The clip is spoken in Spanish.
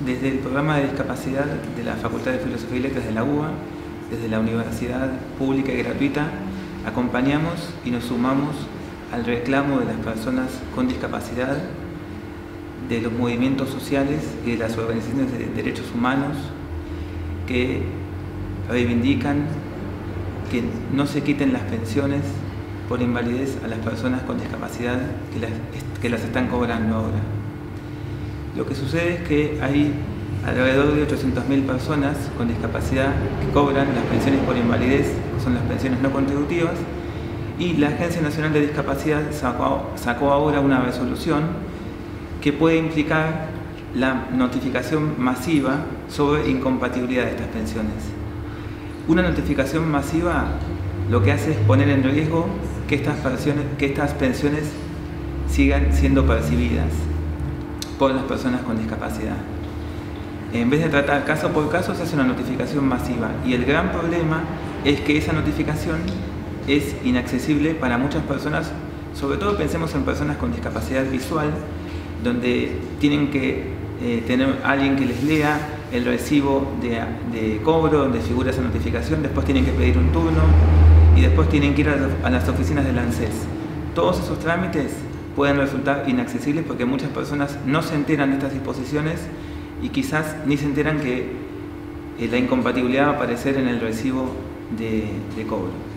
Desde el programa de discapacidad de la Facultad de Filosofía y Letras de la UBA, desde la Universidad Pública y Gratuita, acompañamos y nos sumamos al reclamo de las personas con discapacidad, de los movimientos sociales y de las organizaciones de derechos humanos que reivindican que no se quiten las pensiones por invalidez a las personas con discapacidad que las están cobrando ahora. Lo que sucede es que hay alrededor de 800.000 personas con discapacidad que cobran las pensiones por invalidez, que son las pensiones no contributivas, y la Agencia Nacional de Discapacidad sacó ahora una resolución que puede implicar la notificación masiva sobre incompatibilidad de estas pensiones. Una notificación masiva lo que hace es poner en riesgo que estas pensiones sigan siendo percibidas por las personas con discapacidad. En vez de tratar caso por caso, se hace una notificación masiva, y el gran problema es que esa notificación es inaccesible para muchas personas. Sobre todo pensemos en personas con discapacidad visual, donde tienen que tener alguien que les lea el recibo de cobro, donde figura esa notificación, después tienen que pedir un turno y después tienen que ir a las oficinas del ANSES. Todos esos trámites pueden resultar inaccesibles porque muchas personas no se enteran de estas disposiciones y quizás ni se enteran que la incompatibilidad va a aparecer en el recibo de cobro.